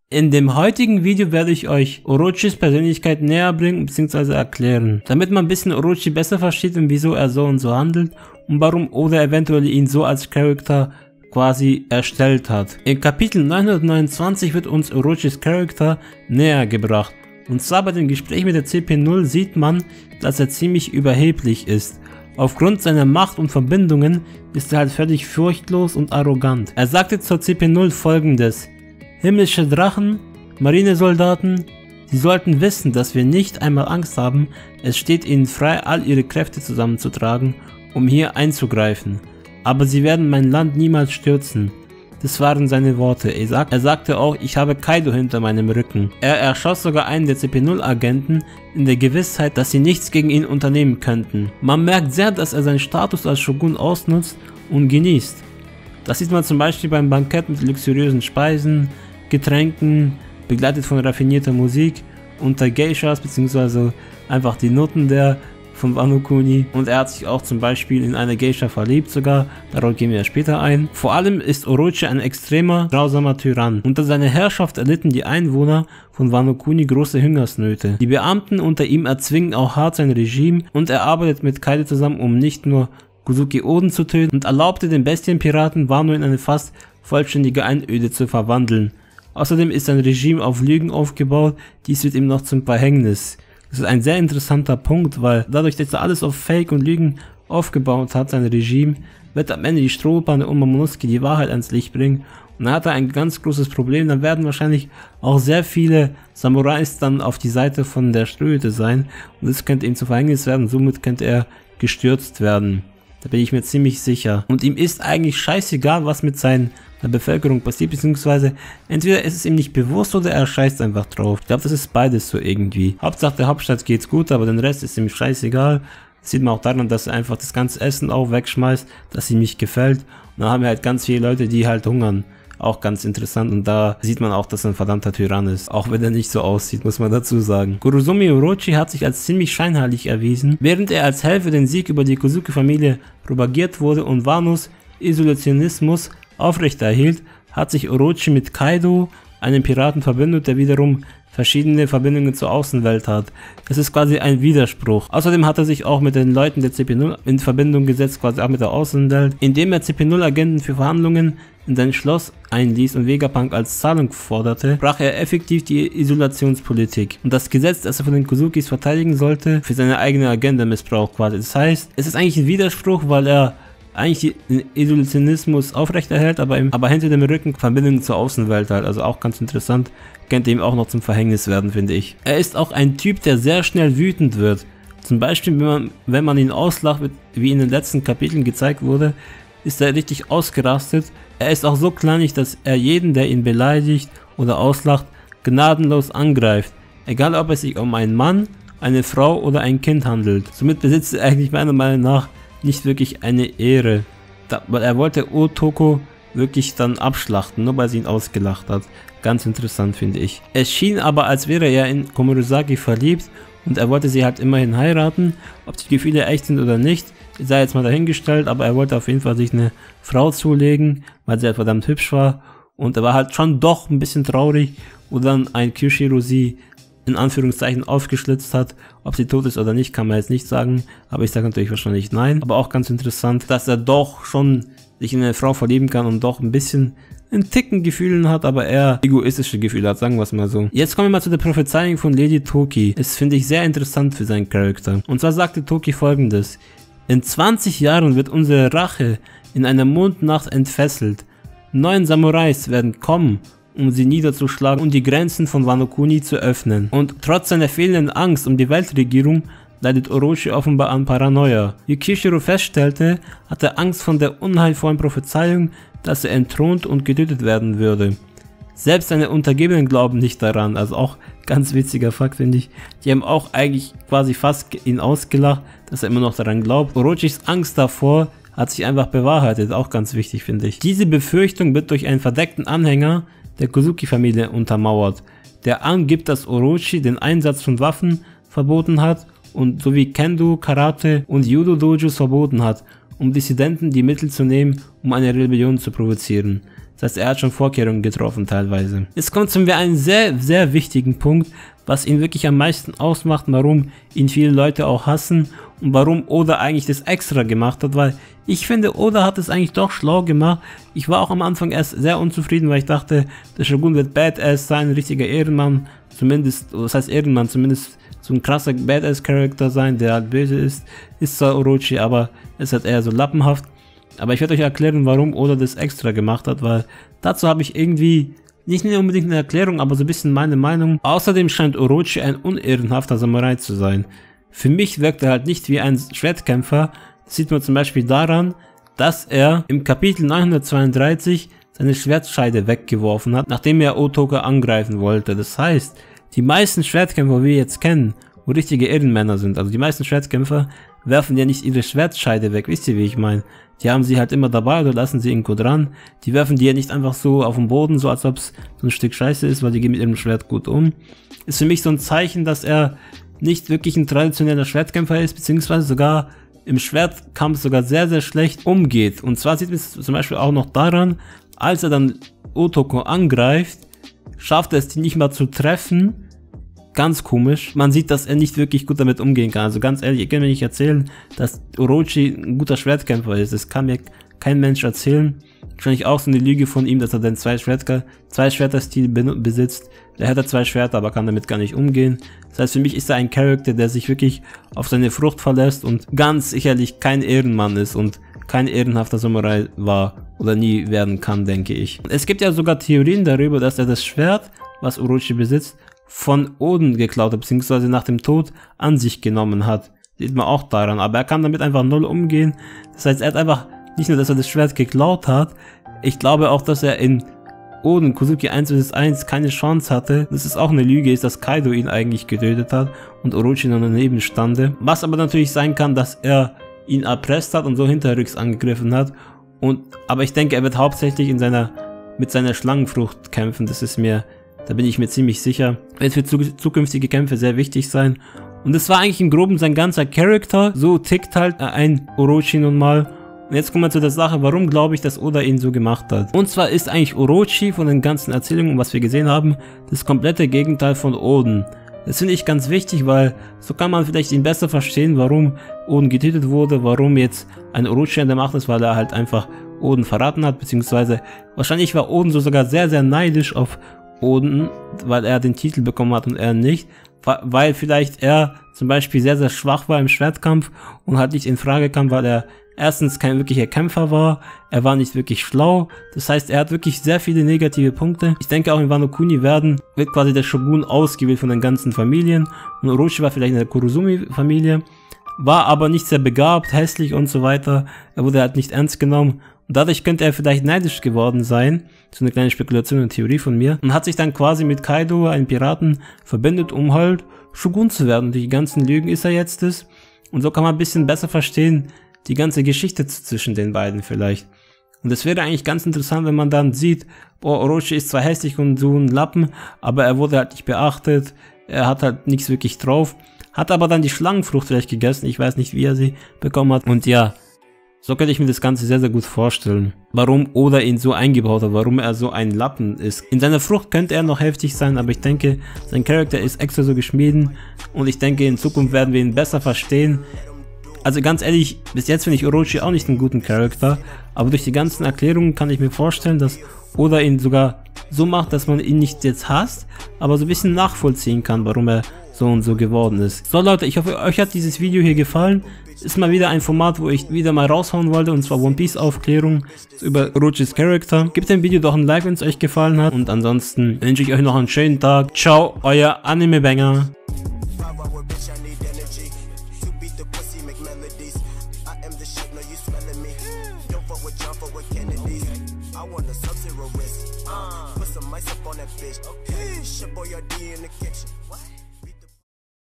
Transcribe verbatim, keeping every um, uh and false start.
In dem heutigen Video werde ich euch Orochis Persönlichkeit näher bringen bzw. erklären, damit man ein bisschen Orochi besser versteht und wieso er so und so handelt und warum Oda eventuell ihn so als Charakter quasi erstellt hat. In Kapitel neunhundertneunundzwanzig wird uns Orochis Charakter näher gebracht. Und zwar bei dem Gespräch mit der C P null sieht man, dass er ziemlich überheblich ist. Aufgrund seiner Macht und Verbindungen ist er halt völlig furchtlos und arrogant. Er sagte zur C P null folgendes: Himmlische Drachen, Marinesoldaten, sie sollten wissen, dass wir nicht einmal Angst haben, es steht ihnen frei, all ihre Kräfte zusammenzutragen, um hier einzugreifen. Aber sie werden mein Land niemals stürzen. Das waren seine Worte. Er, sag, er sagte auch, ich habe Kaido hinter meinem Rücken. Er erschoss sogar einen der C P null Agenten in der Gewissheit, dass sie nichts gegen ihn unternehmen könnten. Man merkt sehr, dass er seinen Status als Shogun ausnutzt und genießt. Das sieht man zum Beispiel beim Bankett mit luxuriösen Speisen, Getränken, begleitet von raffinierter Musik, unter Geishas bzw. einfach die Noten der von Wano Kuni, und er hat sich auch zum Beispiel in eine Geisha verliebt sogar, darauf gehen wir ja später ein. Vor allem ist Orochi ein extremer, grausamer Tyrann. Unter seiner Herrschaft erlitten die Einwohner von Wano Kuni große Hungersnöte. Die Beamten unter ihm erzwingen auch hart sein Regime und er arbeitet mit Kaido zusammen, um nicht nur Kozuki Oden zu töten, und erlaubte den Bestienpiraten Wano in eine fast vollständige Einöde zu verwandeln. Außerdem ist sein Regime auf Lügen aufgebaut, dies wird ihm noch zum Verhängnis. Das ist ein sehr interessanter Punkt, weil dadurch, dass er alles auf Fake und Lügen aufgebaut hat, sein Regime, wird am Ende die Strohbande und Momonosuke die Wahrheit ans Licht bringen. Und dann hat er ein ganz großes Problem, dann werden wahrscheinlich auch sehr viele Samurais dann auf die Seite von der Strohhütte sein. Und das könnte ihm zu Verhängnis werden, somit könnte er gestürzt werden. Da bin ich mir ziemlich sicher. Und ihm ist eigentlich scheißegal, was mit seiner Bevölkerung passiert, beziehungsweise entweder ist es ihm nicht bewusst oder er scheißt einfach drauf. Ich glaube, das ist beides so irgendwie. Hauptsache der Hauptstadt geht's gut, aber den Rest ist ihm scheißegal. Das sieht man auch daran, dass er einfach das ganze Essen auch wegschmeißt, das ihm nicht gefällt. Und dann haben wir halt ganz viele Leute, die halt hungern. Auch ganz interessant, und da sieht man auch, dass er ein verdammter Tyrann ist. Auch wenn er nicht so aussieht, muss man dazu sagen. Kurosumi Orochi hat sich als ziemlich scheinheilig erwiesen, während er als Held für den Sieg über die Kozuki-Familie propagiert wurde und Wanos Isolationismus aufrechterhielt, hat sich Orochi mit Kaido, einem Piraten, verbündet, der wiederum verschiedene Verbindungen zur Außenwelt hat. Das ist quasi ein Widerspruch. Außerdem hat er sich auch mit den Leuten der C P null in Verbindung gesetzt, quasi auch mit der Außenwelt, indem er C P null Agenten für Verhandlungen in sein Schloss einließ und Vegapunk als Zahlung forderte, brach er effektiv die Isolationspolitik und das Gesetz, das er von den Kozukis verteidigen sollte, für seine eigene Agenda missbraucht quasi. Das heißt, es ist eigentlich ein Widerspruch, weil er eigentlich den Isolationismus aufrechterhält, aber, im, aber hinter dem Rücken Verbindungen zur Außenwelt halt, also auch ganz interessant, könnte ihm auch noch zum Verhängnis werden, finde ich. Er ist auch ein Typ, der sehr schnell wütend wird. Zum Beispiel, wenn man, wenn man ihn auslacht, wie in den letzten Kapiteln gezeigt wurde, ist er richtig ausgerastet. Er ist auch so kleinlich, dass er jeden, der ihn beleidigt oder auslacht, gnadenlos angreift. Egal, ob es sich um einen Mann, eine Frau oder ein Kind handelt. Somit besitzt er eigentlich meiner Meinung nach nicht wirklich eine Ehre. Da, weil er wollte Otoko wirklich dann abschlachten, nur weil sie ihn ausgelacht hat. Ganz interessant, finde ich. Es schien aber, als wäre er in Komurosaki verliebt und er wollte sie halt immerhin heiraten. Ob die Gefühle echt sind oder nicht, sei jetzt mal dahingestellt, aber er wollte auf jeden Fall sich eine Frau zulegen, weil sie halt verdammt hübsch war. Und er war halt schon doch ein bisschen traurig, wo dann ein Kyushiro sie in Anführungszeichen aufgeschlitzt hat. Ob sie tot ist oder nicht, kann man jetzt nicht sagen, aber ich sage natürlich wahrscheinlich nein. Aber auch ganz interessant, dass er doch schon sich in eine Frau verlieben kann und doch ein bisschen einen Ticken Gefühlen hat, aber eher egoistische Gefühle hat, sagen wir es mal so. Jetzt kommen wir mal zu der Prophezeiung von Lady Toki. Das finde ich sehr interessant für seinen Charakter. Und zwar sagte Toki folgendes: In zwanzig Jahren wird unsere Rache in einer Mondnacht entfesselt. Neun Samurais werden kommen, um sie niederzuschlagen und die Grenzen von Wano Kuni zu öffnen. Und trotz seiner fehlenden Angst um die Weltregierung leidet Orochi offenbar an Paranoia. Wie Kyushiro feststellte, hat er Angst von der unheilvollen Prophezeiung, dass er entthront und getötet werden würde. Selbst seine Untergebenen glauben nicht daran, also auch ganz witziger Fakt, finde ich. Die haben auch eigentlich quasi fast ihn ausgelacht, dass er immer noch daran glaubt. Orochis Angst davor hat sich einfach bewahrheitet, auch ganz wichtig, finde ich. Diese Befürchtung wird durch einen verdeckten Anhänger der Kozuki-Familie untermauert, der angibt, dass Orochi den Einsatz von Waffen verboten hat und sowie Kendo, Karate und Judo-Dojos verboten hat, um Dissidenten die Mittel zu nehmen, um eine Rebellion zu provozieren. Das heißt, er hat schon Vorkehrungen getroffen teilweise. Jetzt kommt zu einem sehr, sehr wichtigen Punkt, was ihn wirklich am meisten ausmacht, warum ihn viele Leute auch hassen und warum Oda eigentlich das extra gemacht hat, weil ich finde, Oda hat es eigentlich doch schlau gemacht. Ich war auch am Anfang erst sehr unzufrieden, weil ich dachte, der Shogun wird Badass sein, ein richtiger Ehrenmann, zumindest, was heißt Ehrenmann, zumindest so ein krasser Badass-Charakter sein, der halt böse ist, ist zwar Orochi, aber ist halt eher so lappenhaft. Aber ich werde euch erklären, warum Oda das extra gemacht hat, weil dazu habe ich irgendwie nicht unbedingt eine Erklärung, aber so ein bisschen meine Meinung. Außerdem scheint Orochi ein unehrenhafter Samurai zu sein. Für mich wirkt er halt nicht wie ein Schwertkämpfer. Das sieht man zum Beispiel daran, dass er im Kapitel neunhundertzweiunddreißig seine Schwertscheide weggeworfen hat, nachdem er Otoko angreifen wollte. Das heißt, die meisten Schwertkämpfer, die wir jetzt kennen, wo richtige Ehrenmänner sind, also die meisten Schwertkämpfer werfen ja nicht ihre Schwertscheide weg, wisst ihr, wie ich meine? Die haben sie halt immer dabei oder lassen sie irgendwo dran. Die werfen die ja nicht einfach so auf den Boden, so als ob es so ein Stück Scheiße ist, weil die gehen mit ihrem Schwert gut um. Ist für mich so ein Zeichen, dass er nicht wirklich ein traditioneller Schwertkämpfer ist, beziehungsweise sogar im Schwertkampf sogar sehr, sehr schlecht umgeht. Und zwar sieht man es zum Beispiel auch noch daran, als er dann Otoko angreift, schafft er es, die nicht mal zu treffen. Ganz komisch. Man sieht, dass er nicht wirklich gut damit umgehen kann. Also ganz ehrlich, ihr könnt mir nicht erzählen, dass Orochi ein guter Schwertkämpfer ist. Das kann mir kein Mensch erzählen. Wahrscheinlich auch so eine Lüge von ihm, dass er den zwei Schwerter, zwei Schwerter-Stil besitzt. Der hat ja zwei Schwerter, aber kann damit gar nicht umgehen. Das heißt, für mich ist er ein Charakter, der sich wirklich auf seine Frucht verlässt und ganz sicherlich kein Ehrenmann ist und kein ehrenhafter Samurai war oder nie werden kann, denke ich. Es gibt ja sogar Theorien darüber, dass er das Schwert, was Orochi besitzt, von Oden geklaut hat, beziehungsweise nach dem Tod an sich genommen hat. Sieht man auch daran, aber er kann damit einfach null umgehen. Das heißt, er hat einfach nicht nur, dass er das Schwert geklaut hat, ich glaube auch, dass er in Oden Kozuki eins bis eins keine Chance hatte. Das ist auch eine Lüge, ist, dass Kaido ihn eigentlich getötet hat und Orochi noch daneben stande. Was aber natürlich sein kann, dass er ihn erpresst hat und so hinterrücks angegriffen hat. Und, aber ich denke, er wird hauptsächlich in seiner, mit seiner Schlangenfrucht kämpfen, das ist mir, da bin ich mir ziemlich sicher. Wird für zukünftige Kämpfe sehr wichtig sein. Und das war eigentlich im Groben sein ganzer Charakter. So tickt halt ein Orochi nun mal. Und jetzt kommen wir zu der Sache, warum glaube ich, dass Oda ihn so gemacht hat. Und zwar ist eigentlich Orochi von den ganzen Erzählungen, was wir gesehen haben, das komplette Gegenteil von Oden. Das finde ich ganz wichtig, weil so kann man vielleicht ihn besser verstehen, warum Oden getötet wurde, warum jetzt ein Orochi an der Macht ist, weil er halt einfach Oden verraten hat, beziehungsweise wahrscheinlich war Oden so sogar sehr, sehr neidisch auf Oden, weil er den Titel bekommen hat und er nicht, weil vielleicht er zum Beispiel sehr, sehr schwach war im Schwertkampf und halt nicht in Frage kam, weil er erstens kein wirklicher Kämpfer war, er war nicht wirklich schlau, das heißt, er hat wirklich sehr viele negative Punkte. Ich denke auch in Wano Kuni werden, wird quasi der Shogun ausgewählt von den ganzen Familien und Orochi war vielleicht in der Kurosumi-Familie, war aber nicht sehr begabt, hässlich und so weiter, er wurde halt nicht ernst genommen. Und dadurch könnte er vielleicht neidisch geworden sein, so eine kleine Spekulation und Theorie von mir, und hat sich dann quasi mit Kaido, einem Piraten, verbindet, um halt Shogun zu werden. Und die ganzen Lügen ist er jetzt es. Und so kann man ein bisschen besser verstehen, die ganze Geschichte zwischen den beiden vielleicht. Und es wäre eigentlich ganz interessant, wenn man dann sieht, boah, Orochi ist zwar hässlich und so ein Lappen, aber er wurde halt nicht beachtet, er hat halt nichts wirklich drauf, hat aber dann die Schlangenfrucht vielleicht gegessen, ich weiß nicht, wie er sie bekommen hat. Und ja, so könnte ich mir das Ganze sehr, sehr gut vorstellen. Warum Oda ihn so eingebaut hat, warum er so ein Lappen ist. In seiner Frucht könnte er noch heftig sein, aber ich denke, sein Charakter ist extra so geschmieden und ich denke, in Zukunft werden wir ihn besser verstehen. Also ganz ehrlich, bis jetzt finde ich Orochi auch nicht einen guten Charakter, aber durch die ganzen Erklärungen kann ich mir vorstellen, dass Oda ihn sogar so macht, dass man ihn nicht jetzt hasst, aber so ein bisschen nachvollziehen kann, warum er so und so geworden ist. So Leute, ich hoffe, euch hat dieses Video hier gefallen. Ist mal wieder ein Format, wo ich wieder mal raushauen wollte, und zwar One Piece Aufklärung über Orochis Charakter. Gebt dem Video doch ein Like, wenn es euch gefallen hat, und ansonsten wünsche ich euch noch einen schönen Tag. Ciao, euer Anime Banger. Put some ice up on that bitch. Okay. Ship boy, your D in the kitchen. What?